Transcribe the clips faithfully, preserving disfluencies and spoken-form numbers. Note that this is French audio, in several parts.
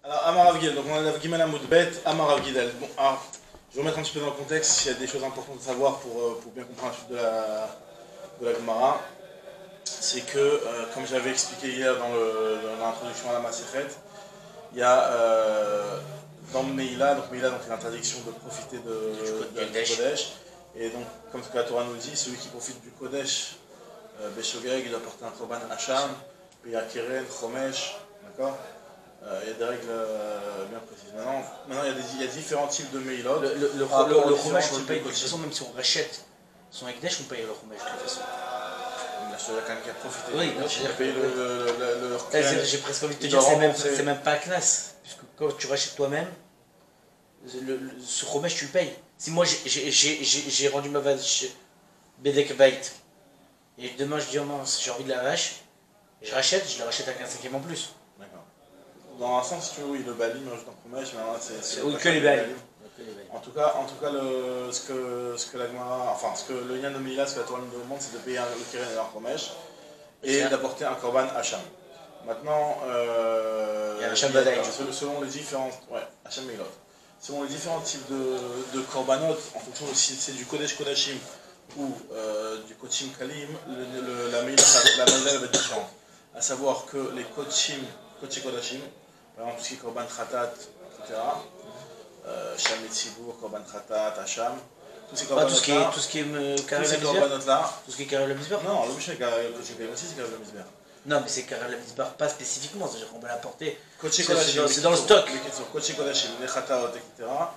Alors, Amarav Gidel, donc on a la Gimel Amoudbet, Amarav Gidel. Bon, alors, je vais remettre un petit peu dans le contexte, s'il y a des choses importantes à savoir pour, pour bien comprendre la suite de la, de la Gemara. C'est que, euh, comme j'avais expliqué hier dans l'introduction à la Masechet, il y a euh, dans Meïla, donc Meïla, donc l'interdiction de profiter de, de, de, du Kodesh. Et donc, comme ce que la Torah nous dit, celui qui profite du Kodesh, euh, Beshogeg, il doit porter un Korban Hacham, puis il y a Keren, Chomesh, d'accord. Euh, il y a des règles euh, bien précises. Maintenant, maintenant il, y a des, il y a différents types de Meïlot. Le, le, le, le, le Chomesh, on le paye de toute façon, même si on rachète son Ekdesh, on paye le Chomesh de toute façon. Il y a quelqu'un qui a profité. Oui, non, je veux payer le, le, le, le j'ai presque envie de te dire, c'est même, même pas un classe. Puisque quand tu rachètes toi-même, le, le, ce Chomesh, tu le payes. Si moi j'ai rendu ma vache Bedek Bait, et demain je dis, oh mince, j'ai envie de la vache, je rachète, je la rachète avec un cinquième en plus. D'accord. Dans un sens, si tu veux, oui, le Bali, mais rajoute un Chomesh, mais c'est. Oui, que les Bali. En tout cas, en tout cas le, ce, que, ce que la Gemara, enfin, ce que le Yan de Meïla, ce que la Torah nous demande, c'est de payer un, le Keren et un Chomesh, et d'apporter un Korban Hacham. Maintenant, euh, il y a Hacham Badaï. Selon les différents, ouais, Hacham Meïlot. Selon les différents types de, de Korbanot, en fonction de si c'est du Kodesh Kodashim ou euh, du Kochim Kalim, le, le, la Meïla va être différente. À savoir que les Kochim, Kochim Kodashim, par exemple tout ce qui est Korban Khatat, et cetera, Sham et Tzibour, Korban Khatat, Hacham, tous ces Korbanot-là. Tout ce qui est, tout ce qui est Karev la Misber. Tout ce qui est Karev la Misber. Non, le Mishnah Kochim Kalim aussi, c'est Karev la Misber. Non, mais c'est Karev la Misber, pas spécifiquement, c'est-à-dire qu'on va l'apporter. C'est dans le stock. Kochim Kodashim, les Khataot, et cetera.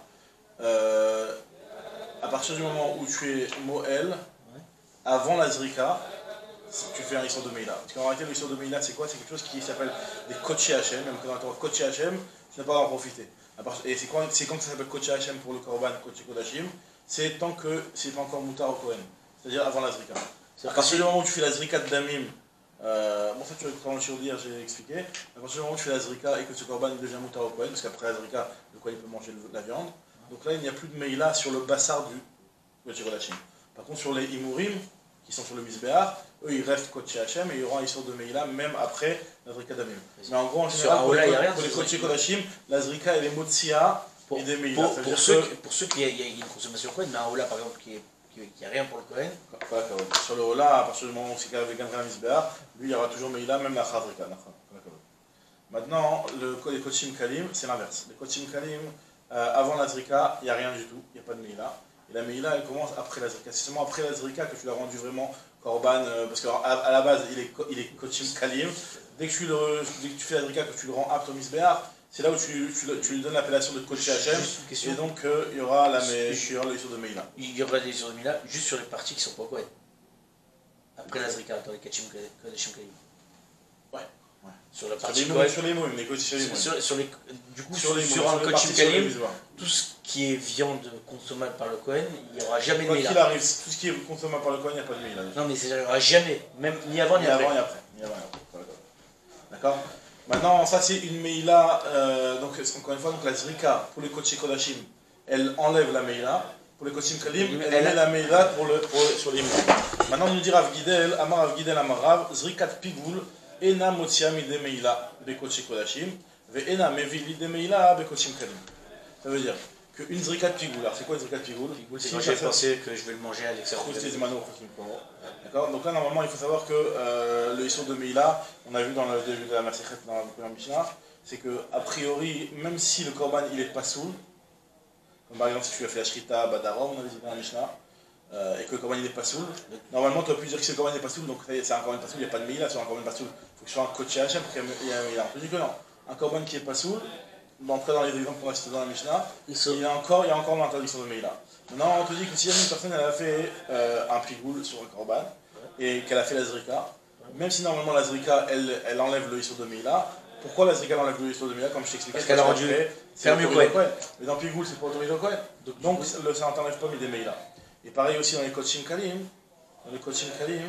Euh, à partir du moment où tu es Moël, ouais. Avant la Zrika, tu fais un Issur de Meïla. Parce qu'en réalité, le Issur de Meïla, c'est quoi? C'est quelque chose qui s'appelle des Kochi Hachem, même quand on entend Kochi Hachem, tu n'as pas à en profiter. Et c'est quand, quand ça s'appelle Kochi Hachem pour le Korban, Kochi Kodashim, c'est tant que c'est pas encore Moutar au Kohen, c'est-à-dire avant la Zrika. À partir du moment où tu fais la Zrika de Damim, euh, bon ça tu vas comment le dire, j'ai expliqué, à partir du moment où tu fais la Zrika et que ce Korban devient Moutar au Kohen, parce qu'après la Zrika, le Kohen peut manger le, la viande, donc là il n'y a plus de Meïla sur le bassar du Kochi Kodashim. Par contre sur les Imurim, qui sont sur le Misbéar, eux ils restent Kochi Hachem et il y aura un Issur de Meïla même après la Zrika Damim. Mais en gros, en général, pour, les, pour les Kochi Kodashim, la Zrika elle est Motsia et des Meïla. Pour, pour, ceux, que... pour ceux qui il y, y a une consommation Kohen, mais un Ola par exemple qui n'a rien pour le Kohen. Sur le Ola, à partir du moment où c'est avec un Misbéar, lui il y aura toujours Meïla, même la Chazrika. Maintenant, le, les Kochim Kalim, c'est l'inverse. Les Kochim Kalim, euh, avant la Zrika, il n'y a rien du tout, il n'y a pas de Meïla. Et la Meïla, elle commence après la Zrika. C'est seulement après la Zrika que tu l'as rendu vraiment Korban, euh, parce qu'à à la base, il est, il est Kochim Kalim. Dès que, tu le, dès que tu fais la Zrika, que tu le rends apte au Misbéar, c'est là où tu, tu, tu lui donnes l'appellation de Kochi Hachem. Et donc, euh, il y aura la Issur de Meïla. Il y aura des Issur de Meïla juste sur les parties qui sont pas Kohen. Après la Zrika, dans les Kochim Kalim. Ouais. Ouais. Sur la partie sur les mots, sur les mots, les sur les mots. Sur, sur les, du coup, sur, les sur mots, un Kochim Kalim, tout ce qui est viande consommable par le Kohen, il n'y aura jamais de Meïla. Quoi qu'il arrive, tout ce qui est consommable par le Kohen, il n'y a pas de Meïla. Non, mais il n'y aura jamais, même ni avant ni, ni après. Avant, ni après. Ni avant, ni après. D'accord. Maintenant, ça c'est une Meïla, euh, donc encore une fois, donc la Zrika pour les Kochi Kodashim, elle enlève la Meïla. Pour les Kochim Kalim, elle met la Meïla pour le, pour, sur les mots. Maintenant, on nous dit Rav Gidel, Amar Rav Gidel Amar Rav, Zrikat Pigul, Ena Motia Mide Meïla, Bekochi Kodashim, Ve Ena Mevili de Meïla, Bekochim Kalim. Ça veut dire qu'une Zrikat Pigul, alors c'est quoi une Zrikat Pigul? C'est quand j'ai pensé que je vais le manger à l'extérieur. D'accord. Donc là, normalement, il faut savoir que euh, le Issur de Meïla, on a vu dans le début de la Masechet, dans la première Mishnah, c'est que, a priori, même si le Korban il est pas soul, comme par exemple si tu as fait la Shrita, Badarom, on avait dit dans la Mishnah, euh, et que le Korban il est pas soul, normalement tu as pu dire que si le Korban n'est pas soul, donc c'est un Korban pas soul, il n'y a pas de Meïla sur un Korban pas soul. Il faut que ce soit un Kochi Hachem pour qu'il y ait un Meïla. On peut dire que non. Un Korban qui est pas soul, d'entrer dans les exemples qu'on a cités dans la Mishnah, il y a encore, il y a encore l'interdiction de Meïla. Maintenant, on te dit que si une personne elle a fait euh, un pigoul sur un Korban, et qu'elle a fait la Zrika, même si normalement la Zrika elle, elle enlève le Issur de Meïla, pourquoi la Zrika enlève le Issur de Meïla? Comme je t'expliquais, parce qu'elle a rendu fermé au Kohen. Mais dans Pigoul c'est pas autorisé au Kohen, donc, donc le, ça n'enlève pas des Meïla. Et pareil aussi dans les Kochim Kalim, dans les Kochim Kalim,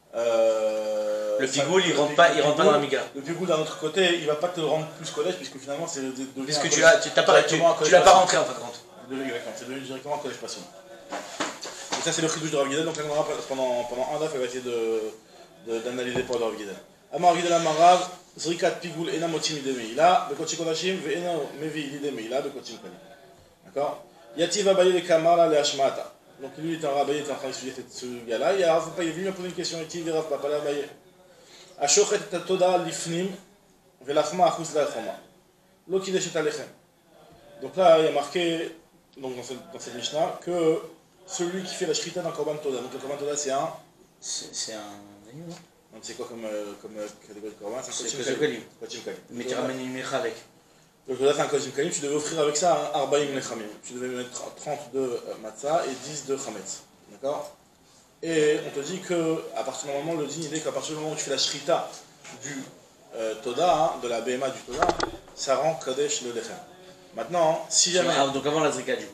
euh, le Pigoul il rentre pas, il rentre pas dans la Miga. Le Pigoul d'un autre côté, il va pas te rendre plus Kodesh puisque finalement c'est devenu puisque tu l'as, tu l'as pas, tu, tu l'as pas rentré en fin de compte. C'est devenu directement un Kodesh pas soul. Et ça c'est le chidouche de Rav Gidel, donc pendant, pendant un daf elle va essayer de d'analyser pour le Rav Gidel. Amar Gidel Amar Rav, Zrikat Pigoul Ena Motim Idemeila, Bekochi Kodashim, Veena Mevi Idemeila, Bekochim Kalim. D'accord? Yativ Abaye le Kamara le Hashmata. Donc lui, il était en Rabaye, il était en train de étudier ce gars-là. Il est venu me poser une question, Yativ Rav Papa la Abaye. Ashochet Toda Lifnim, Velachma Achus la Choma. L'Okidesh Alechem. Donc là, il y a marqué, donc dans cette, dans cette Mishnah, que celui qui fait la Shrita d'un Korban Toda. Donc le Korban Toda, c'est un. C'est un agneau, non? Donc c'est quoi comme, euh, comme euh, catégorie de Korban? C'est un Kochim Kalim. Kochim Kalim. Mais tu ramènes une Micha avec. Donc là, c'est un Kochim Kalim, tu devais offrir avec ça un Arbaïm Lechamim. Tu devais mettre trente de Matzah et dix de Chametz. D'accord? Et on te dit que, à partir du moment, le din, il est qu'à partir du moment où tu fais la Shrita du euh, Toda, hein, de la B M A du Toda, ça rend Kadesh le Lechem. Maintenant, si jamais. Ah, donc avant la Zrika, du coup.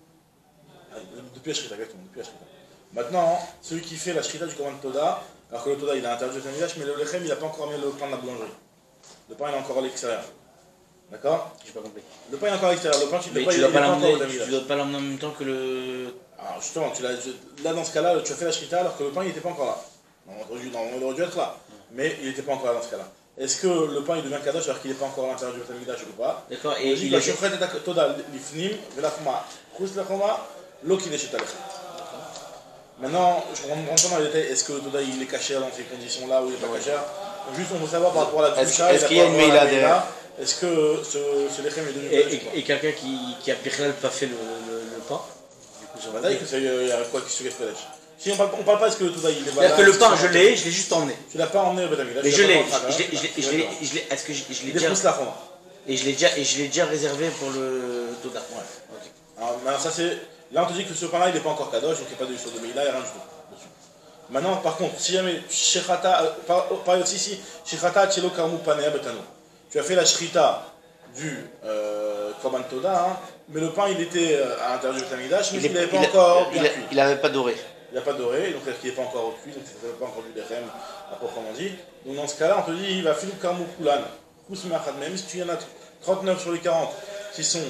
Depuis la Shrita, exactement, depuis la Shrita. Maintenant, celui qui fait la Shrita du Korban Toda, alors que le Toda il a interdit le Tamidash, mais le Lechem il n'a pas encore mis le pain de la boulangerie. Le pain il est encore à l'extérieur. D'accord? J'ai pas compris. Le pain est encore à l'extérieur. Le pain tu ne mais dois tu pas dois pas l'emmener. Tu dois pas l'emmener en même temps que le. Alors justement, tu là dans ce cas-là, tu as fait la Shrita alors que le pain il n'était pas encore là. Normalement il aurait dû être là, mais il n'était pas encore là dans ce cas-là. Est-ce que le pain il devient Kadosh alors qu'il n'est pas encore à l'intérieur du Tamidash ou pas? D'accord, et il a Shofret et Toda Lifnim, Velachma, Khus Lachoma, Lokidesh et Alechem. Maintenant, je ne rentre pas dans les détails, est-ce que le Toda il est caché dans ces conditions-là ou il n'est pas caché? Juste, on veut savoir par rapport à la Toucha, est-ce qu'il y a une Meila derrière? Est-ce que ce, ce Lechem est devenu Et, et, et quelqu'un qui, qui a Birlal pas fait le, le, le pain? Du coup, je que c'est il y a quoi qui se cache Kodesh. Si on parle, on parle pas, est-ce que le Toda il est valable? C'est-à-dire que le pain, je l'ai, je l'ai juste emmené. Tu l'as pas emmené au Betamila? Mais je l'ai, je l'ai, je l'ai, est-ce que je l'ai déjà? Et je l'ai déjà, et je l'ai déjà réservé pour le Toda. Ouais. Ok. Alors, maintenant, ça c'est. Là, on te dit que ce pain-là, il n'est pas encore Kadosh, donc il n'y a pas de histoire de Meila, il n'y a rien du tout dessus. Maintenant, par contre, si jamais Shechata, pareil aussi ici, Shechata Tchelo Karmu Panea Betano. Tu as fait la Shrita du euh, Korban Toda, hein, mais le pain il était euh, à l'intérieur du Tamidash, mais il n'avait pas encore bien cuit. Il n'avait pas doré. Il n'a pas doré, donc il n'est pas encore cuit, donc il n'avait pas encore du Lechem à proprement dit. Donc dans ce cas-là, on te dit, il va Filou Karmu Kulan, Kousmachad, même si tu y en as trente-neuf sur les quarante qui sont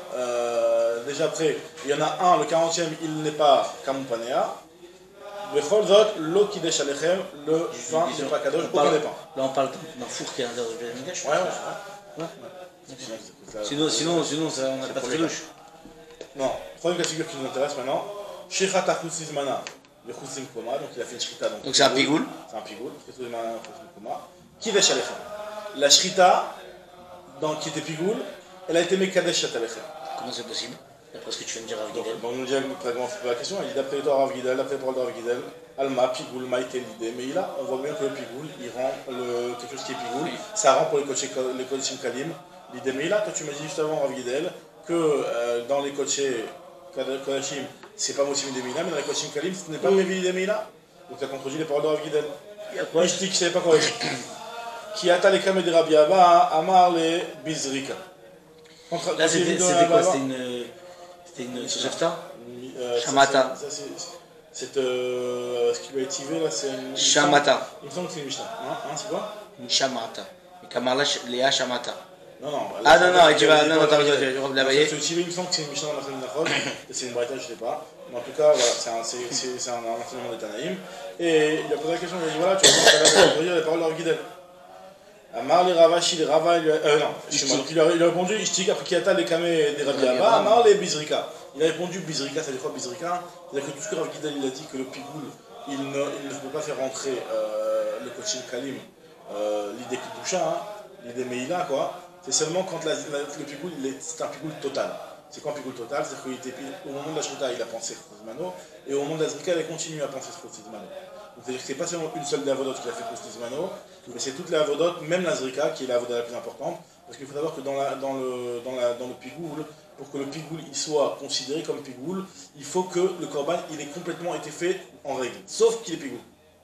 euh, déjà prêts, il y en a un, le quarantième, il n'est pas Karmu Panea. Le Cholzot, l'eau qui déchire Lechem, le pain n'est pas Kadosh, aucun des pains. Là on parle d'un four qui est à l'intérieur du Tamidash. Ouais, ouais. ouais. Sinon, sinon, sinon, ça, on n'a pas de trilouche. Non, troisième cas de figure qui nous intéresse maintenant. Shechata Choutzizmana, le Choutzim Koma, donc il a fait une Shrita. Donc c'est un pigoul. C'est un pigoul, Choutzizmana, Choutzim Koma. Qui Desh Alechem. La Shrita, qui était pigoul, elle a été Mekadesh Alechem. Comment c'est possible? D'après ce que tu viens de dire, Rav Gidel. Donc, on nous dit la question, il dit d'après le Torah Rav Gidel, d'après le parole de Rav Gidel, Alma, Pigoul, Maïte, l'idée. Mais là, on voit bien que le pigoul, il rend le, quelque chose qui est pigoul, ça rend pour les Kochim Kalim. L'idée, mais là, toi tu m'as dit juste avant Rav Gidel que euh, dans les coachés Kodashim, c'est pas Mosim Demila, mais dans les Kochim Kalim, ce n'est pas Mevi Demila. Donc tu as contredit les paroles de Rav Gidel. Je dis que je ne savais pas quoi dire. Qui a les Kameh de Rabbi Abba, Amar les Bizrika. Là, c'était quoi? C'était une. C'était une Sojefta? Shamata. C'est euh, ce qui lui a étivé là, c'est une. Shamata. Il me semble que c'est une Mishnah. Hein, hein, c'est quoi? Une Shamata. Et Kamarla Léa Shamata. Non, non, bah, ah non, non, tu vas. Non, non, t'as raison, tu vas la bailler. Il me semble que c'est une Mishnah dans la famille d'Achod, et c'est une Braïta, je ne sais pas. Mais en tout cas, voilà, c'est un enseignement des Tanaïm. Et il a posé la question, il a dit voilà, tu vas dire les paroles de Rav Gidel. Amar les Ravashi, les Rava, euh, non, donc il a, il a répondu Ishtik, après Kiata, les Kameh, des Rabbi Abba, Amar les Bizrika. Il a répondu Bizrika, ça veut dire quoi Bizrika? C'est-à-dire que tout ce que Rav Gidel il a dit que le Pigoul, il ne, il ne peut pas faire rentrer euh, le Kochim Kalim, euh, l'idée Kidusha, hein, l'idée Meila, quoi. C'est seulement quand la, la, le Pigoul, c'est un Pigoul total. C'est quoi un Pigoul total? C'est-à-dire qu'il était au moment de la Shrita, il a pensé Chosmano, et au moment de la Zrika, il a continué à penser Chosmano. C'est-à-dire que ce n'est pas seulement une seule des avodotes qui a fait Chosmano, mais c'est toutes les avodotes, même la Zrika, qui est la avoda la plus importante. Parce qu'il faut savoir que dans, la, dans, le, dans, la, dans le Pigoul, pour que le Pigoul il soit considéré comme Pigoul, il faut que le Korban il ait complètement été fait en règle, sauf qu'il est Pigoul.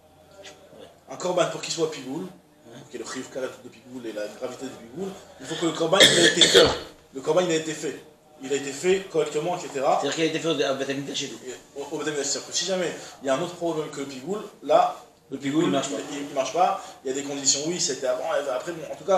Un Korban, pour qu'il soit Pigoul, qui est le Chiyuv Karet de Pigoul et la gravité de Pigoul, il faut que le Korban il a été fait. Le Korban il a été fait. Il a été fait correctement, et cetera. C'est-à-dire qu'il a été fait au Betamikdash chez nous. Au Betamikdash, c'est-à-dire que si jamais il y a un autre problème que le Pigoul, là, le Pigoul il ne marche pas. Il, il marche pas. Il y a des conditions, oui, c'était avant, après, bon, en tout cas,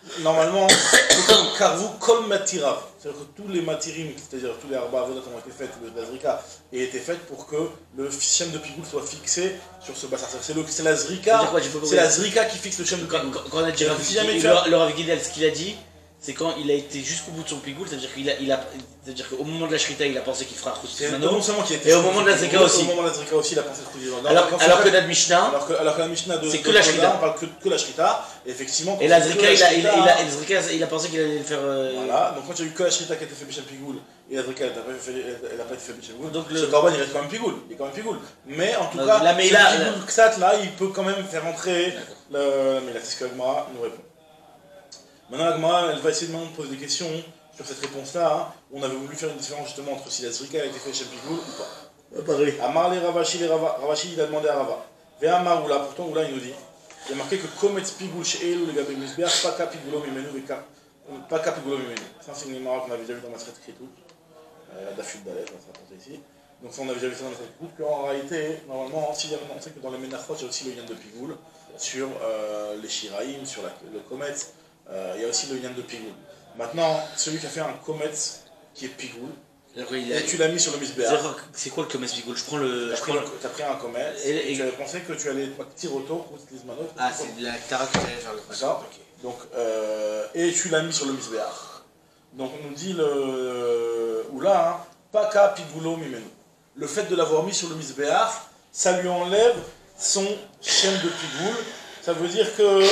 Normalement, car vous, comme matirav, c'est-à-dire que tous les matirim, c'est-à-dire tous les arba avodat ont été faits, le zrika, et été faits pour que le shem de pigoul soit fixé sur ce bassin. C'est la zrika, c'est la zrika qui fixe le shem de pigoul. Quand, quand on a dit si jamais tu as... le Rav Guidel, ce qu'il a dit, c'est quand il a été jusqu'au bout de son pigoul, c'est-à-dire qu'il a, il a, c'est-à-dire qu'au moment de la shrita, il a pensé qu'il fera Khoutis Mano, et au moment de la zrika aussi. Au moment de la zrika aussi, il a pensé Khoutis Mano. Alors, alors que notre Mishnah, alors que, alors que la Mishnah de, c'est que la shrita, on parle que, que la shrita, effectivement. Et la zrika, il a, il a, il a, zrika, il a pensé qu'il allait le faire. Euh... Voilà, donc quand il y a eu que la shrita qui a été fait Bichem Pigoul, et la zrika, elle n'a pas été fait Bichem Pigoul, donc le corban il reste quand même Pigoul, il est quand même Pigoul. Mais en tout donc, cas, la ce Pigoul Ksat là, il peut quand même faire entrer le. Mais la c'est ce que Agmara nous répond. Maintenant, la Gemara, elle va essayer de me poser des questions sur cette réponse-là. Hein. On avait voulu faire une différence justement entre si la zrika a été faite chez Pigoul ou pas. Euh, pareil. Amar les Ravashi, les Rava, Ravashi, il a demandé à Rava. Ve Amar Oula, pourtant Oula il nous dit. Il y a marqué que Kometz Pigoul chez Elou, les Gabé Misber, pas Ka Pigoulo Mimenu, pas Ka Pigoulo Mimenu. Ça, c'est une Gemara qu'on avait déjà vu dans ma secrète Kritout. La Dafud Dalet, on s'est rapporté ici. Donc, ça, on avait déjà vu ça dans ma secrète Kritout. Qu'en réalité, normalement, on sait que dans les Menachot, il y a aussi le Yann de Pigoul sur euh, les Shiraïm, sur la, le Kometz. Euh, il y a aussi le Yann de Pigoul. Maintenant, celui qui a fait un Kometz qui est Pigoul, et a... tu l'as mis sur le Misbéa. C'est quoi le Kometz Pigoul? Je prends le. Tu as pris, le... pris un Kometz, et, et tu avais pensé que tu allais tirer autour ou Lizmanot. Ah, c'est de la Tara que tu allais faire le Kometz. Okay. Donc, euh, et tu l'as mis sur le Misbéa. Donc, on nous dit le. Ou là, hein, Paka Pigoulo Mimenu. Le fait de l'avoir mis sur le Misbéa, ça lui enlève son chaîne de Pigoul. Ça veut dire que.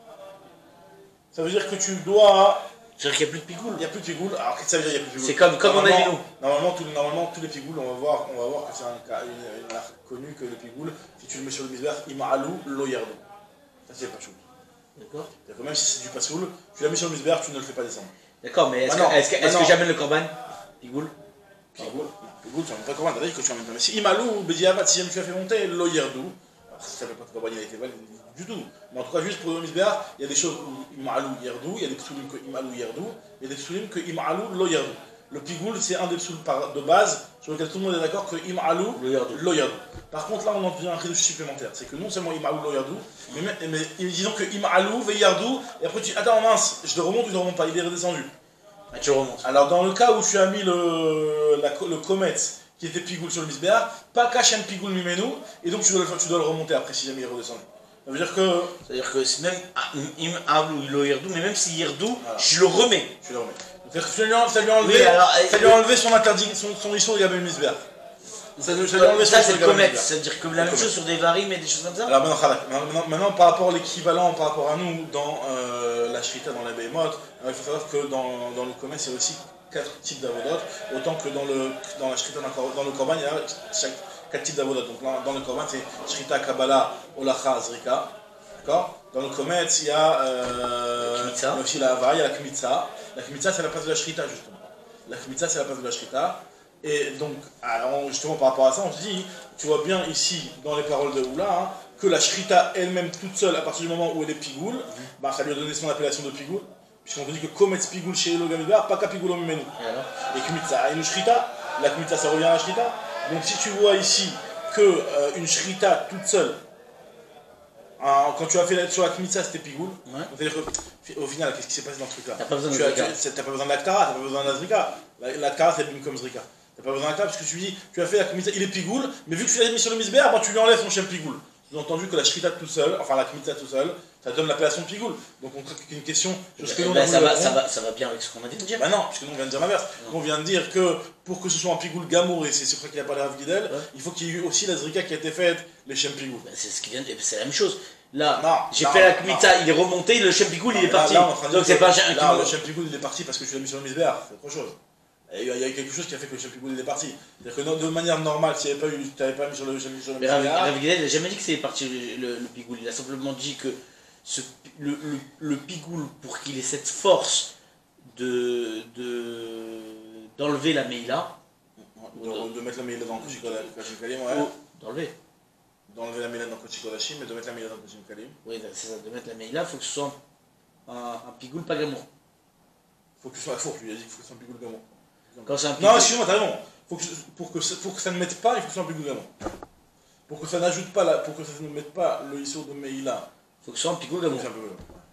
Ça veut dire que tu dois. C'est-à-dire qu'il n'y a plus de pigoul. Il n'y a plus de pigoul. Alors qu'est-ce que ça veut dire qu'il n'y a plus de pigoul? C'est comme, comme on a dit nous. Normalement, tout, normalement, tous les pigouls, on va voir, on va voir que c'est un cas connu que le pigoul, si tu le mets sur le misber, ima'alou lo yardou. Ça c'est pas chou. D'accord. C'est-à-dire que même si c'est du pasoul, tu l'as mis sur le misber, tu ne le fais pas descendre. D'accord, mais est-ce bah que, est-ce que, est-ce que j'amène le corban? Pigoul. Pigoul. Pigoul, tu n'amènes pas le corban, t'as dit que tu amènes pas. Mais si ima'alou, bédiavat, si jamais tu as fait monter lo yardou, ça ne fait pas que le corban il a été valide du tout. Mais en tout cas, juste pour le misbéach, il y a des choses où im'alou yerdou, il y a des psulim que im'alou yerdou, il y a des psulim que im'alou lo yerdou. Le pigoul, c'est un des psulim de base sur lequel tout le monde est d'accord que im'alou lo yerdou. Par contre, là, on en devient un chidouch supplémentaire. C'est que non seulement im'alou lo yerdou, mais, mais, mais disons que im'alou ve yerdou, et après tu dis, attends, mince, je le remonte ou je le remonte pas, il est redescendu. Ah, tu remontes. Alors, dans le cas où tu as mis le, la, le kometz qui était pigoul sur le misbéach, pas kachem pigoul mimenu, et donc tu dois, le, tu dois le remonter après si jamais il est redescendu. Ça veut dire que. C'est-à-dire que même im avou il yerdou, mais même si yerdou, voilà. Je le remets. Tu le remets. C'est-à-dire que ça lui a, ça lui a enlevé, oui, alors, ça lui a enlevé son interdit, son, son issue de Gabel Misber. Ça, ça, ça, ça c'est le comète, c'est-à-dire que la même chose sur des varim et des choses comme ça. Alors maintenant, maintenant, maintenant par rapport à l'équivalent, par rapport à nous, dans euh, la shrita, dans la behemoth, il faut savoir que dans, dans le comète, c'est aussi quatre types d'avodot, autant que dans, le, dans la shrita, dans le korban, il y a chaque. Quatre types d'avodot. Donc là, dans le korban, c'est Shrita, Kabbalah, Olacha, Zrika. D'accord? Dans le Kometz, il y a euh, aussi la Hava, il y a la Kmitza. La Kmitza, c'est la place de la Shrita, justement. La Kmitza, c'est la place de la Shrita. Et donc, alors, justement, par rapport à ça, on se dit, tu vois bien ici, dans les paroles de Oula, hein, que la Shrita elle-même, toute seule, à partir du moment où elle est Pigoul, mm-hmm. bah, ça lui a donné son appellation de Pigoul. Puisqu'on te dit que Kometz Pigoul chez Elo Gamidbar, pas Kapigoulo Mimenu. Et Kmitza, et une Shrita, la Kmitza, ça revient à la Shrita. Donc si tu vois ici que euh, une shrita toute seule, hein, quand tu as fait la, sur la kmitza c'était pigoul, ouais. C'est-à-dire qu'au final, qu'est-ce qui s'est passé dans ce truc-là? T'as pas besoin de tu n'as pas besoin de l'Aktara, t'as pas besoin de la Zrika. L'Aktara c'est bien comme Zrika. T'as pas besoin de l'Aktara parce que tu dis, tu as fait la kmitza, il est pigoul, mais vu que tu l'as mis sur le misber, bah, tu lui enlèves son chien pigoul. Sous-entendu que la shrita tout seul, enfin la kmitza tout seul, ça donne l'appellation de pigoul. Donc on traite une question sur ce que nous bah, ça, va, ça, va, ça va bien avec ce qu'on a dit de dire. Bah non, puisque nous on vient de dire l'inverse. On vient de dire que pour que ce soit un pigoul gamour, et c'est sur ça qu'il a parlé Rav Guidel, ouais. Il faut qu'il y ait eu aussi la zrika qui a été faite, les shem pigoul. Bah, c'est ce qui vient de... c'est la même chose. Là, j'ai fait la kmitza, il est remonté, le shem pigoul il est parti. Là, là, donc c'est pas un là, le shem pigoul il est parti parce que tu l'as mis sur le misber, c'est autre chose. Il y a quelque chose qui a fait que le chef pigoul est parti. C'est-à-dire que de manière normale, si tu n'avais pas mis sur le chef pigoul. Mais Rav Guidel n'a jamais dit que c'est parti le, le pigoul. Il a simplement dit que ce, le, le, le pigoul, pour qu'il ait cette force de d'enlever de, la meila. De, de mettre la meila dans le Kochik Kalim, ouais. D'enlever. D'enlever la meila dans le Kochik Kalim, mais de mettre la meila dans le Kochik Kalim. Oui, c'est ça, de mettre la meila, il faut que ce soit un, un pigoul pas gamour. Il faut que ce soit la fourche, lui, il a dit qu'il faut que ce soit un pigoul gamour. Quand un non, excuse-moi, t'as raison. Faut que, pour, que, pour que ça ne mette pas, il faut que ce soit un pigoul gamour. Pour que ça n'ajoute pas, la, pour que ça ne mette pas le issue de Meïla. Il faut que ce soit un pigoul gamour.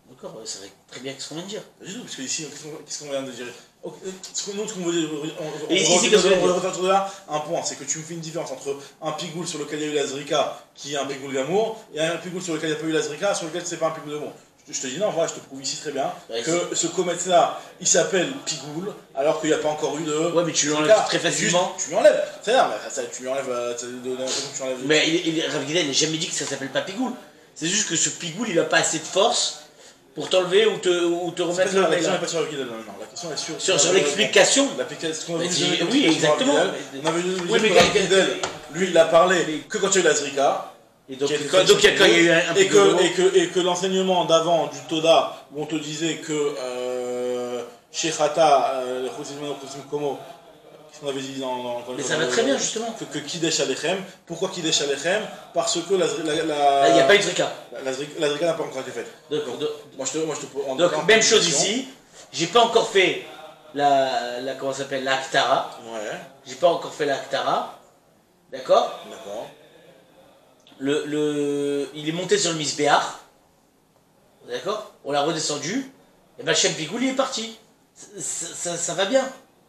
D'accord, ça va très bien ce qu'on vient de dire. Pas du tout, parce que ici, qu'est-ce qu'on vient de dire? Ce que nous, ce qu'on veut dire, on, Et on, ici, on, on retrouve là un point, c'est que tu me fais une différence entre un pigoul sur lequel il y a eu la zrika, qui est un pigoul d'amour, et un pigoul sur lequel il n'y a pas eu la zrika, sur lequel c'est pas un pigoul d'amour. Je, je te dis non, voilà, je te prouve ici très bien ouais, que ce comète là, il s'appelle pigoul, alors qu'il n'y a pas encore eu de. Ouais, mais tu l'enlèves très facilement. Juste, tu l'enlèves, c'est là, tu lui enlèves. Euh, de, de, de, tu enlèves mais il, il, Rav Gidel n'a jamais dit que ça s'appelle pas pigoul. C'est juste que ce pigoul, il n'a pas assez de force pour t'enlever ou te, ou te remettre le. La question n'est pas sur Rav Gidel, non, non, la question est sur. Sur, sur l'explication. Oui, exactement. On avait vu que Rav Gidel, lui, il a parlé que quand il y a eu la zrika. Et donc, quand, donc il y a eu un et que, et que, et que l'enseignement d'avant du Toda, où on te disait que euh, Shechata, euh, Komo, qu'est-ce qu'on avait dit dans, dans, dans mais ça va très bien justement. Que, que Kidesh Alechem. Pourquoi Kidesh Alechem? Parce que la. la, la il n'y a pas eu de Zrika. La, la, la Zrika n'a pas encore été faite. Donc, donc, donc, moi je te. Moi, je te en, donc en, même chose ici. J'ai pas encore fait la. la comment ça s'appelle? La Aktara. Ouais. J'ai pas encore fait la Aktara. D'accord? D'accord. Le, le, il est monté sur le Misbéach, d'accord? On l'a redescendu, et ben Shem Pigoul il est parti. Ça, ça, ça va bien.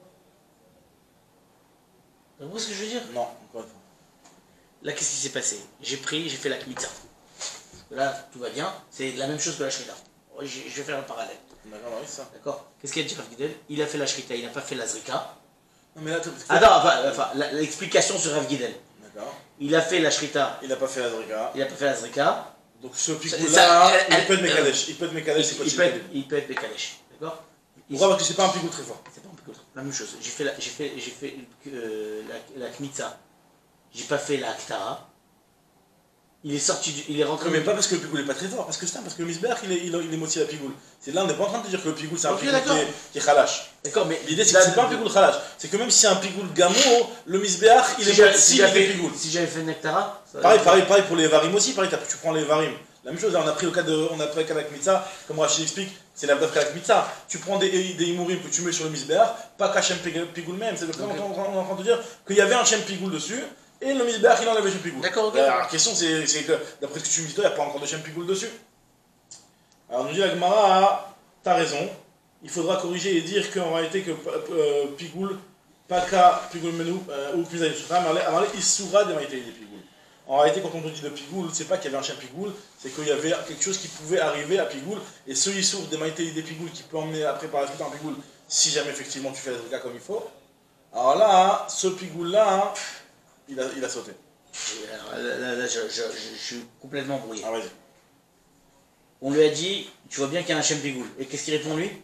Vous voyez ce que je veux dire? Non, pas. Là, qu'est-ce qui s'est passé? J'ai pris, j'ai fait la Kmitza. Là, tout va bien, c'est la même chose que la Shrita. Je vais faire un parallèle. D'accord, oui, ça. D'accord? Qu'est-ce qu'il a dit Rav Gidel? Il a fait la Shrita, il n'a pas fait la Zrika. Non, mais là, attends, enfin, enfin l'explication sur Rav Gidel. D'accord. Il a fait la Shrita. Il n'a pas fait la Zrika. Il n'a pas fait la Zrika. Donc ce pigoul-là, il peut être Mekadesh. Il peut être Mekadesh, il, peut être, il peut être Mekadesh. D'accord? Pourquoi? Parce que c'est pas un pigoul très fort. C'est pas un pigoul. La même chose. J'ai fait la, j'ai fait, j'ai fait euh, la, la Kmitza. J'ai pas fait la Aktara. Il est sorti, du, il est rentré. Mais pas parce que le pigoul est pas très fort, parce que c'est parce que le Misbéach il est, il, il est motivé à pigoul. C'est là, on n'est pas en train de te dire que le pigoul c'est un okay, pigoul qui est, qui est khalash. D'accord, mais l'idée c'est que c'est pas un pigoul khalash. C'est que même si c'est un pigoul gamour, le Misbéach il si est motivé si à pigoul. Si j'avais fait Nektara. Pareil, pareil, pareil pour les varim aussi. Pareil, tu prends les varim. La même chose, on a pris le cas de, on a pris le cas de la Kmitza, comme Rachid explique, c'est la d'Afka la Kmitza. Tu prends des, des imurim que tu mets sur le Misbéach, pas qu'à Shem Pigoul même. C'est le cas, okay. on, on, on est en train de dire qu'il y avait un Shem Pigoul dessus. Et le Misbéach il enlève le Shem Pigoul. D'accord, ok. La question c'est que, d'après ce que tu me dis, toi, il n'y a pas encore de Shem Pigoul dessus. Alors, nous dit la Gemara, t'as raison, il faudra corriger et dire qu'en réalité, que euh, Pigoul, Paka, Pigoul Menou, ou Kmizan Yisufam, Amarle, Issoura des Maïté des Pigoul. En réalité, quand on te dit de Pigoul, c'est pas qu'il y avait un Shem Pigoul, c'est qu'il y avait quelque chose qui pouvait arriver à Pigoul, et ce Issour des Maïté des Pigoul qui peut emmener après par la suite un Pigoul, si jamais effectivement tu fais le cas comme il faut. Alors là, ce Pigoul-là, Il a, il a sauté. Alors, là, là, là je, je, je, je suis complètement brouillé. Ah, vas-y. On lui a dit, tu vois bien qu'il y a un Shem Pigoul. Et qu'est-ce qu'il répond lui?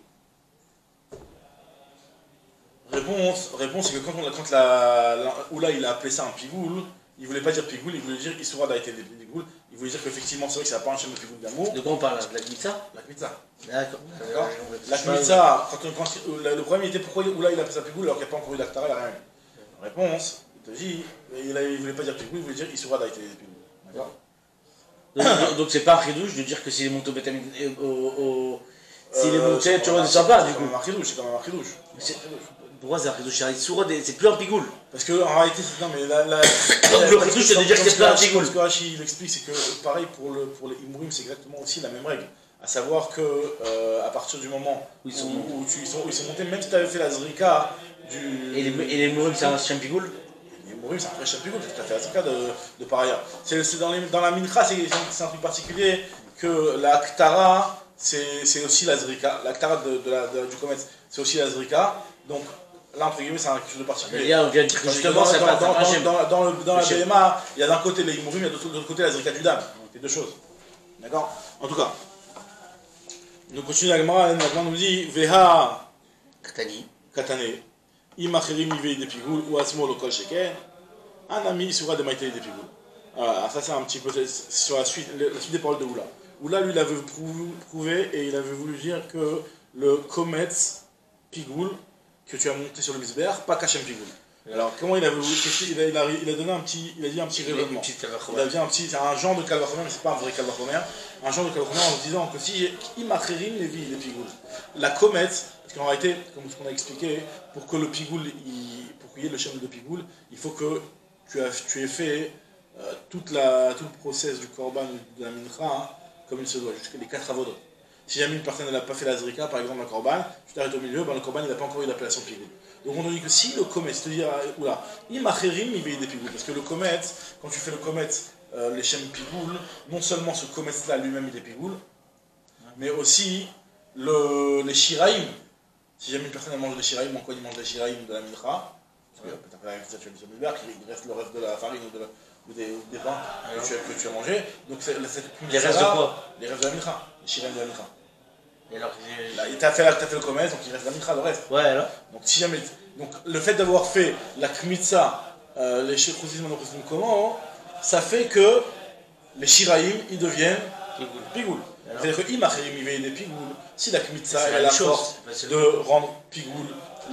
Réponse, réponse c'est que quand, on, quand la, la, Oula il a appelé ça un Pigoul, il voulait pas dire Pigoul, il voulait dire Issoura d'a été des Pigoul, il voulait dire qu'effectivement c'est vrai que ça n'a pas un Shem de Pigoul d'amour. De quoi on parle? De la Kmitza? La Kmitza. D'accord. La Kmitza, quand, quand, le, le problème était pourquoi Oula il a appelé ça Pigoul alors qu'il n'y a pas encore eu d'Aktara, il n'y a rien eu. Réponse. Il te dit, il ne voulait pas dire Pigoul, il voulait dire Issoura d'a été des Pigoul. D'accord. Donc, donc c'est pas un ridouche de dire que s'il est monté au Betamik. S'il est monté, tu redescends pas du coup. C'est comme un ridouche. Pourquoi c'est un ridouche? C'est plus un Pigoul. Parce que en réalité, non mais la. la donc le ridouche c'est de dire que c'est plus un Pigoul. Ce que Rachi il explique, c'est que pareil pour, le, pour les Imurim, c'est exactement aussi la même règle. À savoir que euh, à partir du moment où ils sont, où, où tu, ils, sont, où ils sont montés, même si tu avais fait la Zrika du. Et les, et les Imurim c'est un Shem Pigoul? Les Imurim c'est un vrai Shem Pigoul, tu as fait la Zrika de, de par ailleurs. C'est dans, dans la Mincha, c'est un truc particulier que la Ktara, c'est aussi la Zrika. La Ktara de, de la, de, du comète, c'est aussi la Zrika. Donc là, entre guillemets, c'est quelque chose de particulier. Là, on vient de dire que justement, c'est pas dans, dans, dans, dans, le, dans la B M A, il y a d'un côté les Imurim, il y a de l'autre côté la Zrika du Dam. C'est deux choses. D'accord? En tout cas. Nous continuons la Gemara, la Gemara nous dit Veha Katani Katane Imacherim Mivei de Pigoul ou Asmo Lokol Sheken Anami Isura de Maïtei de Pigoul. Voilà, ça c'est un petit peu sur la suite, la suite des paroles de Oula. Oula lui il avait prouvé et il avait voulu dire que le Komet Pigoul que tu as monté sur le Misbéach, pas Kachem Pigoul. Alors comment il a voulu, il a, il a, il a donné un petit, il a dit un petit raisonnement. Il a dit un petit, c'est un genre de Kalvachomer, mais c'est pas un vrai Kalvachomer. Un genre de Kalvachomer en se disant que si Imacherim les vies, les Pigoul, la comète, parce qu'en réalité, comme ce qu'on a expliqué, pour que le Pigoul, il, pour qu'il y ait le chemin de Pigoul, il faut que tu, as, tu aies fait euh, toute la, tout le process du Korban de la Mincha, hein, comme il se doit, jusqu'à les quatre avodot. Si jamais une personne n'a pas fait la zrika, par exemple la korban, tu t'arrêtes au milieu, ben, le korban il n'a pas encore eu l'appellation pigoul. Donc on te dit que si le komet, c'est-à-dire, oula, il macherim, il veille des pigoul, parce que le komet, quand tu fais le komet, euh, les shem pigoul, non seulement ce komet-là lui-même il est pigoul, mais aussi le, les shiraim. Si jamais une personne mange des shiraim, en quoi il mange des shiraim de la mincha, parce que peut-être que tu as mis sur le verre, il reste le reste de la farine ou, de la, ou, des, ou des pains que tu, as, que tu as mangé, donc c'est, cette, les restes de quoi? Les restes de la mincha, les shiraim de la mincha. Et alors, tu as fait, fait le commerce, donc il reste la mincha, le reste. Ouais, alors. Donc, si jamais, donc le fait d'avoir fait la kmitza, euh, les chousis monochousim comment, ça fait que les shiraim, ils deviennent pigoul. C'est-à-dire que imacherim, il veille des pigoul. Si la kmitza, elle a la force de rendre pigoul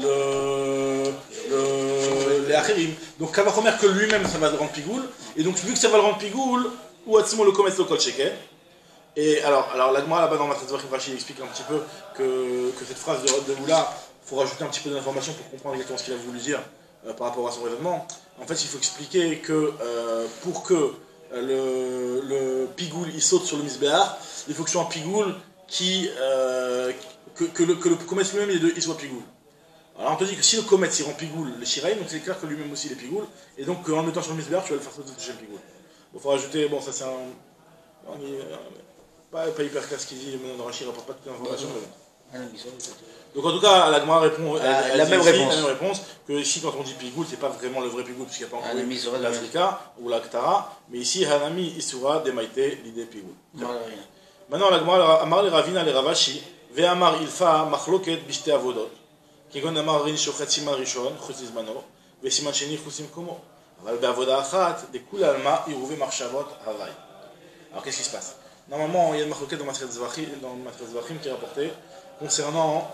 le, le, les acherim. Donc, kavachomer que lui-même, ça va le rendre pigoul. Et donc, vu que ça va le rendre pigoul, ou atzimo le commerce le kol shekel. Et alors, alors l'Agmara là-bas dans Matras Zvachim Rashi explique un petit peu que, que cette phrase de, de Moula, il faut rajouter un petit peu d'informations pour comprendre exactement ce qu'il a voulu dire euh, par rapport à son raisonnement. En fait, il faut expliquer que euh, pour que euh, le, le pigoul il saute sur le misbéar, il faut que ce soit un pigoul qui, euh, que, que le, que le comète lui-même il, il soit pigoul. Alors on te dit que si le comète il rend pigoul les shiraim, donc c'est clair que lui-même aussi il est pigoul, et donc en le mettant sur le misbéar, tu vas le faire sauter de pigoul. Il faut rajouter, bon ça c'est un... On y, euh, Pas, pas hyper clair ce qu'il dit, mais Rachid ne rapporte pas toutes les informations. Mais bon. Donc en tout cas, la Gemara répond elle, elle la, même réponse. la même réponse, que ici quand on dit pigoul, c'est pas vraiment le vrai pigoul, puisqu'il n'y a pas encore eu l'Afrika ou la Ktara, mais ici, Hanami Isura Demaite l'idée pigoul. Maintenant, la Gemara, Amar le Ravina le Ravashi, Ve'amar ilfa machloket bishte avodot, kigon amar rin shochet siman rishon, chutzis mano, ve'siman sheni chutzim komo, aval be'avoda achat, dekul alma iruve marchavot havai. Alors qu'est-ce qui se passe? Normalement, il y a une marque dans Matras Zvachim qui est rapportée concernant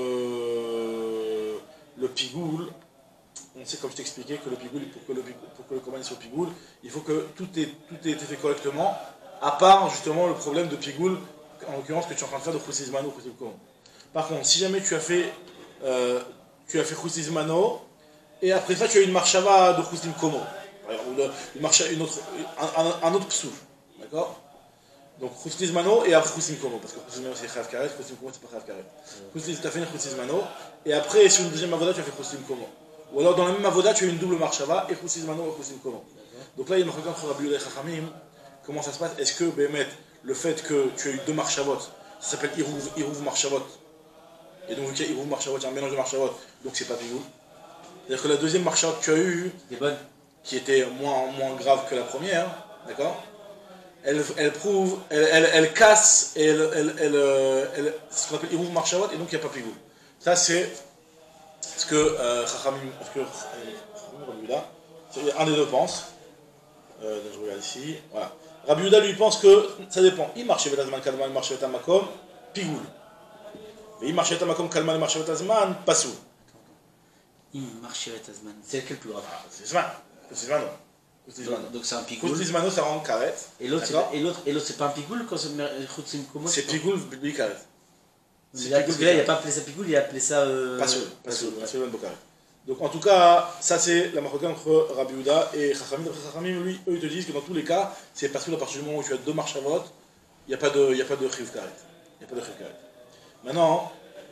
le, le pigoul. On sait, comme je t'expliquais, que le pigoul, pour que le, pour que le commande soit pigoul, il faut que tout ait, tout ait été fait correctement, à part justement le problème de pigoul, en l'occurrence que tu es en train de faire de Choussizmano ou Choussizmano. Par contre, si jamais tu as fait, euh, tu as fait Choussizmano, et après ça tu as une marchava de Choussizmkomo, ou une, une autre, un, un, un autre psoul, d'accord? Donc Choussizmano et après Choussizmkomo, parce que Choussizmano c'est Chayav Karet, Choussizmkomo c'est pas Chayav Karet. Tu as fait une Choussizmano, et après sur une deuxième avoda tu as fait Choussizmkomo. Ou alors dans la même avoda tu as une double marchava et Choussizmano et Choussizmkomo. Donc là il y a une marque entre Rabbi Yehuda et Chachamim. Comment ça se passe? Est-ce que Bémet, le fait que tu as eu deux marchavot, ça s'appelle Irouv, Irouv marchavot, et donc vu qu'il y a Irouv marchavot, il y a un mélange de marchavot, donc c'est pas pigoul. C'est-à-dire que la deuxième marchavot que tu as eue, qui était moins, moins grave que la première, d'accord, elle, elle prouve, elle, elle, elle casse, et elle, elle, elle, elle, elle c'est ce qu'on appelle Irouv marchavot, et donc il n'y a pas pigoul. Ça c'est ce que Chachamim, euh, ce que euh, un des deux pense. Euh, je regarde ici, voilà. Rabbi Yehuda lui pense que ça dépend. Il marche avec Azman Kalman, il marche avec Amakom, pigoul. Mais il marche avec Amakom Kalman, il marche avec Azman, pasou. Il marche avec Azman, c'est lequel plus grave? Ah, c'est Zman. C'est Zmano. Donc, donc c'est un pigoul. Zmano ça rend karet. Et l'autre c'est pas un pigoul quand c'est Choutzim Komo? C'est pigoul, bi karet. C'est là, il n'a pas appelé ça pigoul, il a appelé ça. Euh... Pasou. Pasou, pasou, ben bokaret. Donc en tout cas, ça c'est la marque entre Rabbi Yehuda et Chachamim. D'après Chachamim, lui, eux ils te disent que dans tous les cas, c'est parce que à partir du moment où tu as deux marchavot, il n'y a pas de chiyuv karet. Il n'y a pas de chiyuv karet. Maintenant,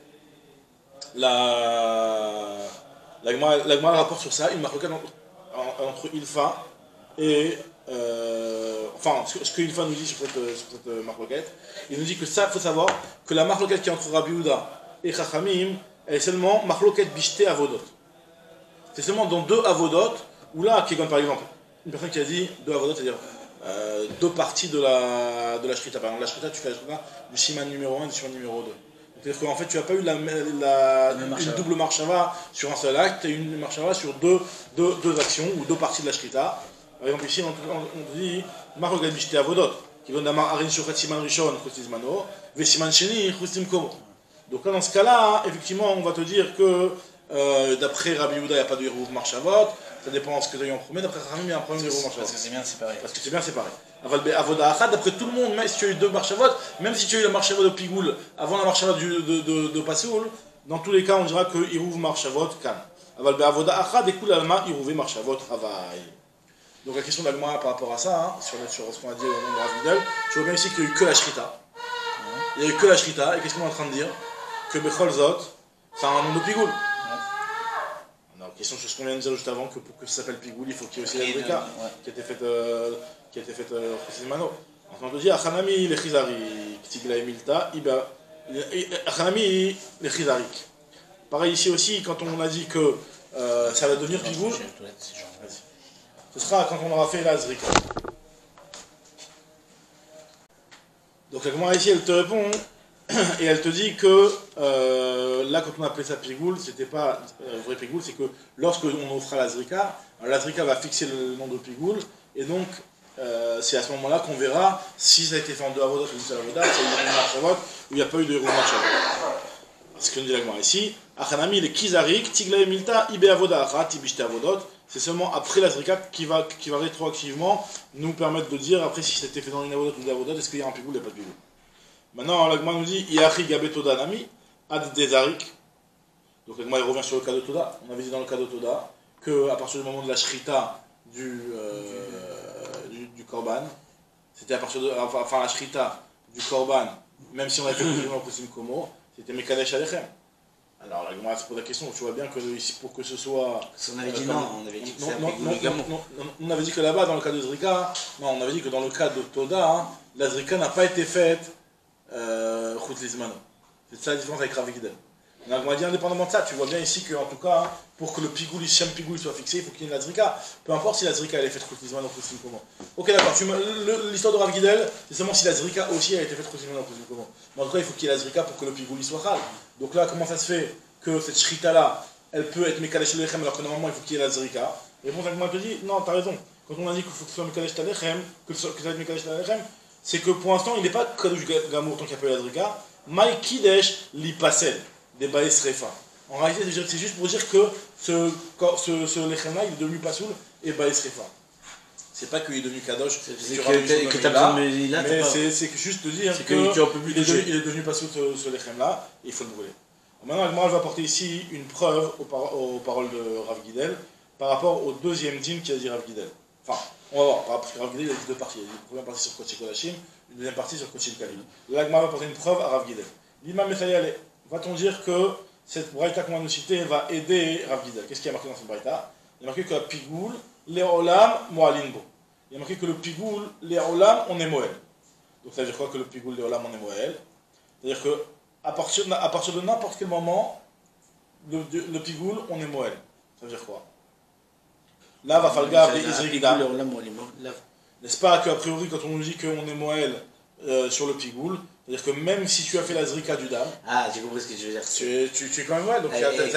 la la Gemara rapporte sur ça une marque entre, entre Ilfa et euh, enfin ce que Ilfa nous dit sur cette, sur cette marloquette. Il nous dit que ça, il faut savoir que la marloquette qui est entre Rabbi Yehuda et Chachamim, elle est seulement marloquette bishte avodot. C'est seulement dans deux avodot, où là, qui est comme par exemple, une personne qui a dit deux avodot, c'est-à-dire euh, deux parties de la, de la shrita. Par exemple, la shrita, tu fais la shrita du shiman numéro un et du shiman numéro deux. C'est-à-dire qu'en fait, tu n'as pas eu la, la, une double marchava sur un seul acte, tu as eu une marchava sur deux, deux, deux actions, ou deux parties de la shrita. Par exemple, ici, on, on, on dit, Marlogat bishte avodot, qui donne d'amar arin shochet siman rishon, chustizmano, ve siman sheni, chustimkomo. Donc là, dans ce cas-là, effectivement, on va te dire que Euh, d'après Rabbi Yehuda, il n'y a pas de Irouv marchavot, ça dépend de ce que tu as eu en premier. D'après Chachamim, il y a un problème de Irouv marchavot. Parce que c'est bien séparé. Parce que c'est bien séparé. Avoda Achat, d'après tout le monde, même si tu as eu deux marchavot, même si tu as eu la marchavot de Pigoul avant la marchavot de, de, de, de Pasoul, dans tous les cas, on dira que Irouv marchavot kan. Avoda Achat, découle l'alma Irouvé marchavot havai. Donc la question de l'Agma par rapport à ça, hein, sur, sur ce qu'on a dit au nom de Rav Vidal, tu vois bien ici qu'il n'y a eu que la Shrita. il n'y avait que la Shrita, et qu'est-ce qu'on est en train de dire? Que Bechol Zot, c'est un nom de Pigoul. Alors, question sur ce qu'on vient de dire juste avant, que pour que ça s'appelle Pigoul, il faut qu'il y ait aussi la Zrika, qui a été faite euh, qui a été faite euh, précisément. On te dit, Achanami le Chizarik, Tigla Emilta, Iba. Achanami le Chizarik. Pareil ici aussi, quand on a dit que euh, ça va devenir Pigoul, ce sera quand on aura fait la Zrika. Donc la Gemara ici, elle te répond, et elle te dit que euh, là, quand on appelait ça Pigoul, c'était pas euh, vrai Pigoul, c'est que lorsque on offrira la Zrika, la Zrika va fixer le nom de Pigoul, et donc euh, c'est à ce moment-là qu'on verra si ça a été fait en deux avodot ou une seule avodot, s'il y a eu une marchavot, ou il n'y a pas eu de marchavot. C'est ce que nous dit la Gemara ici. Achanami le Kizarik, Tigla Emilta, Ibe Avoda Achat, Ibishte Avodot. C'est seulement après la Zrika qui va, qui va rétroactivement nous permettre de dire, après si c'était fait dans une avodot ou deux avodot, est-ce qu'il y a un Pigoul ou il n'y a pas de Pigoul. Maintenant, la Gemara nous dit Iachi Gabetoda Nami, Ad Dezarik. Donc la Gemara revient sur le cas de Toda. On avait dit dans le cas de Toda qu'à partir du moment de la Shrita du, euh, du, du Korban, c'était à partir de. Enfin, enfin la Shrita du Korban, même si on avait fait le Kosim Komo, c'était Mekadesh Alechem. Alors la Gemara se pose la question, tu vois bien que ici, pour que ce soit. On avait dit euh, non, on avait dit que non, non, non, non, non, non, on avait dit que là-bas, dans le cas de Zrika, non, on avait dit que dans le cas de Toda, hein, la Zrika n'a pas été faite. Euh, c'est ça la différence avec Rav Gidel. On va dire indépendamment de ça, tu vois bien ici que en tout cas, pour que le pigoul, le Shem pigoul soit fixé, il faut qu'il y ait une Zrika. Peu importe si la Zrika elle est faite Khoutizman ou Khoutizman comment. Ok d'accord, l'histoire de Rav Gidel, c'est seulement si la Zrika aussi a été faite Khoutizman ou Khoutizman comment. Mais en tout cas, il faut qu'il y ait la Zrika pour que le pigoul soit Khal. Donc là, comment ça se fait que cette Shrita là, elle peut être Mekadesh Lechem alors que normalement il faut qu'il y ait la Zrika. Et bon, moi te dit, non, t'as raison. Quand on a dit qu'il faut que ce soit Mekadesh Lechem, que ça soit Mekadesh Lechem, c'est que pour l'instant, il n'est pas Kadosh Gamour tant qu'il n'y a pas eu la Zrika. Maï Kidesh li Pasel, des Baïs Refa. En réalité, c'est juste pour dire que ce, ce, ce Lechem-là, il est devenu Pasoul et Baïs Refa. C'est pas qu'il est devenu Kadosh, c'est que tu as besoin de Méila, mais c'est juste de dire qu'il est, est devenu Pasoul ce, ce Lechem-là, et il faut le brûler. Maintenant, moi, je vais apporter ici une preuve aux, par aux paroles de Rav Gidel par rapport au deuxième dîme qu'a dit Rav Gidel. Enfin, on va voir, parce que Rav Gidel, il a dit deux parties. Il a dit une première partie sur Kodesh Kodashim, une deuxième partie sur Kodesh Kalim. Là, Gemara va apporter une preuve à Rav Gidel. L'imam Mechayale, va-t-on dire que cette braïta qu'on va nous citer va aider Rav Gidel? Qu'est-ce qui a marqué dans cette braïta? Il y a marqué que la pigoul, les olam, moalinbo. Il y a marqué que le pigoul, les olam, on est moël. Donc ça veut dire quoi que le pigoul, les olam, on est moël? C'est-à-dire que à partir, à partir de n'importe quel moment, le, le pigoul, on est moël. Ça veut dire quoi? Là, va falloir garder Isrikda. N'est-ce pas qu'a priori, quand on nous dit qu'on est moël euh, sur le pigoul, c'est-à-dire que même si tu as fait la Zrika du dam. Ah, j'ai compris ce que tu veux dire. Tu, tu, tu es quand même moël.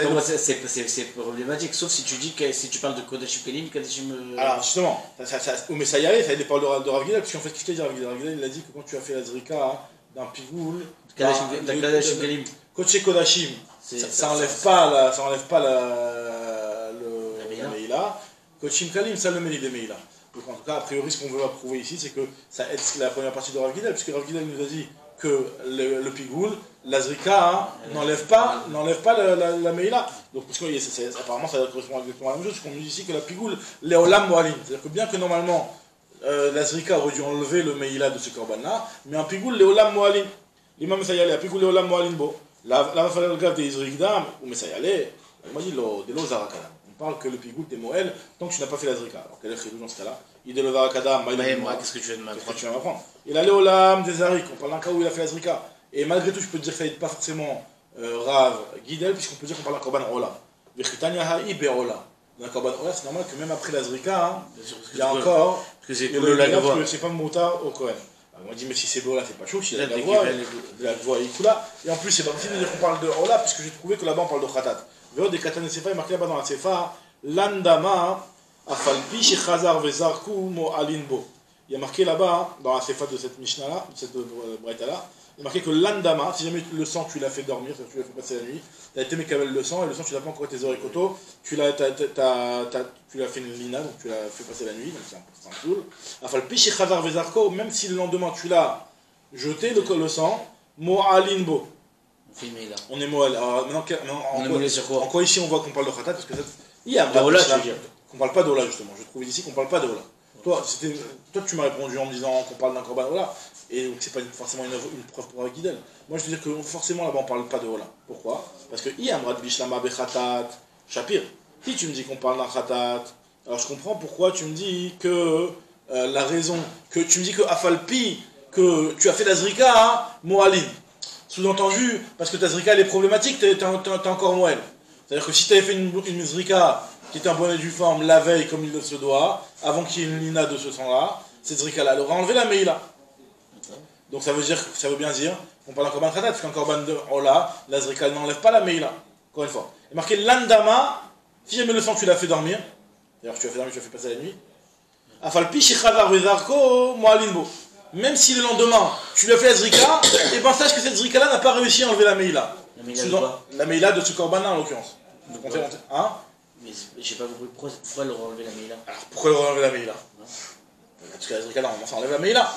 C'est problématique, sauf si tu dis que si tu parles de Kodashim Kelim, Kodashim. Alors justement, ça, ça, ça, mais ça y allait, ça y est des paroles de, de Rav Gidel, parce qu'en fait, qu'est-ce qu'il a dit Rav Gidel? Rav Gidel, il a dit que quand tu as fait la Zrika hein, d'un pigoul. Kodashim Kelim. Kodesh Kodashim, ça n'enlève pas la. Ça enlève pas la. Le. La Meïla. Kodashim Kalim, ça le mérite des Meïla. Donc en tout cas, a priori, ce qu'on veut prouver ici, c'est que ça aide la première partie de Rav Gidel, puisque Rav Gidel nous a dit que le, le pigoul, la Zrika, hein, n'enlève pas, n'enlève pas la, la, la Meïla. Donc parce que c'est, c'est, apparemment, ça correspond exactement à la même chose, parce qu'on nous dit ici que la pigoul, les olam moalim. C'est-à-dire que bien que normalement, euh, la Zrika aurait dû enlever le Meïla de ce korban-là, mais un pigoul, les olam moalim. L'imam ça y allait, un pigoul, les olam moalim bo. Là, il va falloir regarder des Isrikdam, ou ça y allait, il m'a dit, de l'eau zarakadam. On parle que le pigoul t'es moël tant que tu n'as pas fait la Zrika. Alors quel est le dans ce cas-là? Il est le varakadam, qu'est-ce que tu vas m'apprendre? Il allait au lam des Arik, on parle d'un cas où il a fait la Zrika. Et malgré tout, je peux te dire que ça n'est pas forcément euh, Rav Gidel, puisqu'on peut dire qu'on parle d'un korban Ola. Vechitania ha'i be'ola. Dans un korban Ola, c'est normal que même après la Zrika, hein, il y a encore. Parce que c'est le lagavoa. C'est pas moutar au Kohen. On m'a dit, mais si c'est Beola, c'est pas chaud, si la voix, la voix est Ikula. Et en plus, c'est pas possible de dire qu'on parle de Ola, puisque j'ai trouvé que là-bas on parle de Khatat. Véo des Katan et Sefa, il est marqué là-bas dans la Sefa, Landama, Afalpi, Shechazar, Vezarku, Mo Alinbo. Il y a marqué là-bas, dans la Sefa de cette Mishnah-là, de cette Braïta-là, il y a marqué que Landama, si jamais le sang tu l'as fait dormir, tu l'as fait passer la nuit, tu as été mécabel le sang, et le sang tu l'as pas encore tes oreilles coteaux, tu l'as fait une lina, donc tu l'as fait passer la nuit, donc c'est un poule. Afalpi, Shechazar, Vezarku, même si le lendemain tu l'as jeté le, le sang, Mo Alinbo. On est moël. Alors maintenant, on est moël sur quoi? En quoi ici on voit qu'on parle de khatat? Parce que il y a d'Ola, je veux dire. Qu'on parle pas d'Ola justement. Je trouve ici qu'on parle pas d'Ola. Toi, toi, tu m'as répondu en me disant qu'on parle d'un korban Ola. Et donc c'est pas forcément une, une preuve pour Rav Gidel. Moi je veux dire que forcément là-bas on parle pas de Ola. Pourquoi? Parce que Iamrad Bishlama Bechatat Shapir. Si tu me dis qu'on parle d'un Khatat, alors je comprends pourquoi tu me dis que euh, la raison, que tu me dis que Afalpi, que tu as fait la Zrika à Moalim. Sous-entendu, parce que ta Zrika elle est problématique, t'es encore Moël. C'est-à-dire que si tu avais fait une, une Zrika qui était un bonnet du forme la veille comme il se doit, avant qu'il y ait une lina de ce sang-là, cette Zrika-là, elle aurait enlevé la Meïla. Donc ça veut, dire, ça veut bien dire, on parle d'un Korban Khatat, parce qu'un Korban de Ola, la Zrika n'enlève pas la Meïla. Encore une fois. Il est marqué Landama, si jamais le sang tu l'as fait dormir, d'ailleurs tu l'as fait dormir, tu l'as fait passer la nuit, Afalpi Shichadar Vezarko Moalinbo. Même si le lendemain tu lui as fait la Zrika, et ben sache que cette Zrika-là n'a pas réussi à enlever la Meïla. La Meïla de quoi? La Meïla de ce Korban-là en l'occurrence. Donc on fait, hein? Mais j'ai pas compris pourquoi, pourquoi leur enlever la Meïla. Alors pourquoi leur enlever la Meïla? Parce que la Zrika là, ça enlève la Meïla.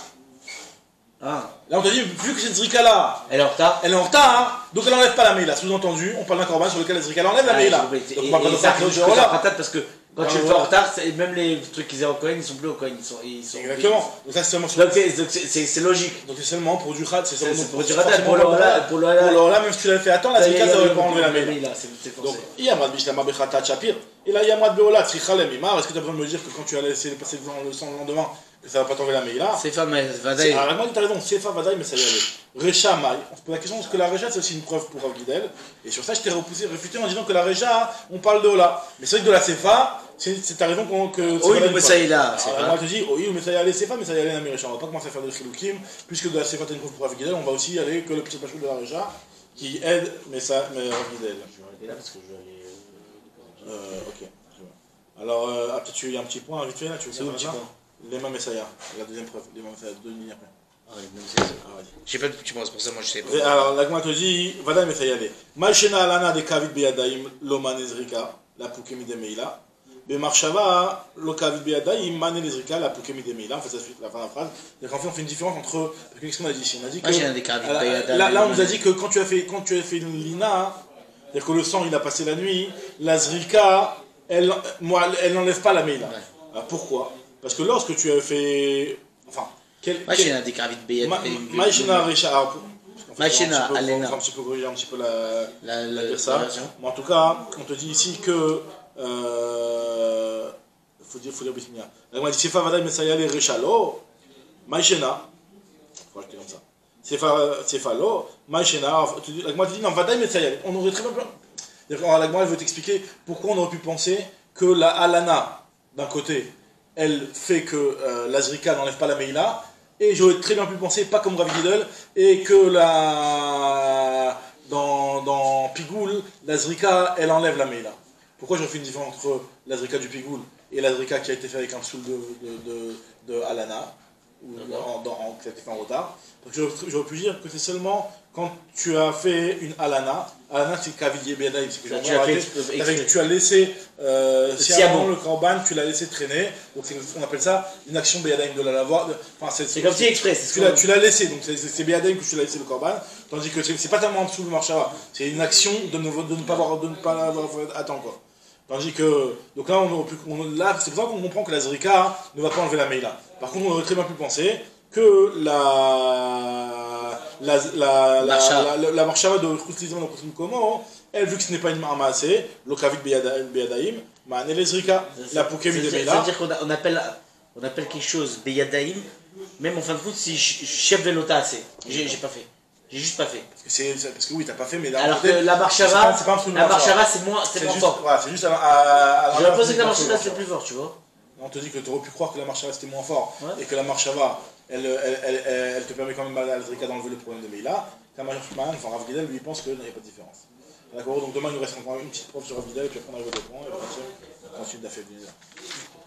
Ah. Là on t'a dit, vu que cette Zrika là, elle est en retard. Elle est en retard, hein, donc elle enlève pas la Meïla. Sous-entendu, on parle d'un Korban sur lequel la Zrika enlève la Meïla. Donc on parle pas de ça parce que quand tu le fais en retard, même les trucs qu'ils ont au Kohen, ils sont plus au Kohen. Ils sont, ils sont exactement. Donc ça c'est seulement. Donc c'est logique. Donc c'est seulement pour du Khat, c'est seulement pour du Khat. Pour l'Ola, pour l'Ola, même si tu l'avais fait attends, la Zrika ça aurait pas enlevé la Meïla. Donc Yamad Bishlama Bechatat Shapir. Et là Yamad Beola Tzrichalem Imar. Est-ce que tu as besoin de me dire que quand tu as laissé passer le sang le lendemain, que ça va pas tomber la Meïla? Sefa Vadaï. Alors moi tu as raison, Sefa Vadaï, mais ça y aller. Recha Maï. On se pose la question est-ce que la Recha c'est aussi une preuve pour Rav Gidel? Et sur ça je t'ai repoussé, réfuté en disant que la Recha, on parle de Ola. Mais c'est vrai que de la Sefa, c'est ta raison qu'on que. Oui, mais ça y est là. Alors moi je te dis, oui, mais ça y aller Sefa, mais ça y aller Nami Recha. On va pas commencer à faire de Chiloukim, puisque de la Sefa t'as une preuve pour Rav Gidel, on va aussi aller que le petit pachou de la Recha qui aide mais ça, mais Rav Gidel. Je vais arrêter là parce que je vais aller. Euh, ok. Alors, euh, ah, peut-être il y a un petit point vite fait là, tu veux c'est où le petit point? L'Ema Messaya, la deuxième preuve, l'Ema Messaya, deux lignes après. Ah, l'Ema Messaya. Ah, ouais. J'ai pas de petit point, c'est pour ça, moi je sais pas. Et alors, la Gemara te dit, Vadaï Messaya, Malchena Alana de Kavid Beadaïm, Loman Ezrika, la Poukemi de Meila. Bemarshava, lo Kavid Beadaïm, Mané Ezrika, la Poukemi de Meila. On fait ça suite, la fin de la phrase. Donc en fait, on fait une différence entre. Qu'est-ce qu'on a dit ici? On a dit que. Là, là, on nous a dit que quand tu as fait, quand tu as fait une lina, c'est-à-dire que le sang il a passé la nuit, la Zrika, elle, moi, elle n'enlève pas la Meila. Alors, pourquoi? Parce que lorsque tu as fait. Enfin. Machina des Kavid Beadaïm. Machina Recha. Machina, Alena. On va un petit peu corriger un petit peu la, la, la, la ça. Mais en tout cas, on te dit ici que. Euh, faut dire, faut dire Bismillah. La Gemara dit Sefa Vadaï Messayale Rechalo, Machina. Faut acheter comme ça. Sefa Lo, Machina. La Gemara te dit non, Vadaï Messayale. On aurait très bien. La Gemara veut t'expliquer pourquoi on aurait pu penser que la Alana, d'un côté, elle fait que euh, la Zrika n'enlève pas la Meïla. Et j'aurais très bien pu penser, pas comme Rav Gidel, et que la... dans, dans Pigoul, la Zrika, elle enlève la Meïla. Pourquoi j'aurais fait une différence entre la Zrika du Pigoul et la Zrika qui a été faite avec un soul de, de, de, de Alana, ou en, en, qui a été fait en retard? Parce que j'aurais pu dire que c'est seulement quand tu as fait une Alana. Alana, c'est Kavid Beadaïm, c'est que j'ai tu, arrêté, avec, tu as laissé, euh, si avant le Korban, tu l'as laissé traîner, donc on appelle ça une action Beadaïm de la lavoir. Enfin, c'est comme si express. Tu l'as laissé, donc c'est Beadaïm que tu l'as laissé le Korban, tandis que c'est pas tellement en dessous le marchava, c'est une action de ne, de ne pas avoir, de ne pas avoir attendre quoi. Tandis que, donc là, on, on, là c'est pour ça qu'on comprend que la Zrika ne va pas enlever la Meïla. Par contre, on aurait très bien pu penser que la la la la la, la marchava de Khouslizman de Komo, elle vu que ce n'est pas une marmassée, le Kavid Beadaïm, Mané les Zrika, la Poukemi de Meïla. C'est-à-dire qu'on appelle on appelle quelque chose Beadaïm, même en fin de compte si chef de l'ota assez. J'ai pas fait. J'ai juste pas fait. Parce que, c'est, parce que oui, t'as pas fait, mais alors côté, que la marchava, c'est pas, pas la marchava c'est moins, c'est moins fort. Voilà, c'est juste à, à, à j'aurais pensé que la marchava c'était plus fort, tu vois. On te dit que tu aurais pu croire que la marchava c'était moins fort, ouais. Et que la marchava, elle, elle, elle, elle, elle te permet quand même à la Zrika d'enlever le problème de Meïla. La marchava, enfin Rav Gidel, lui, pense qu'il n'y a pas de différence. D'accord, donc demain il nous reste encore une petite preuve sur Rav Gidel, et puis après on arrive au deux points, et puis on continue d'affaiblir.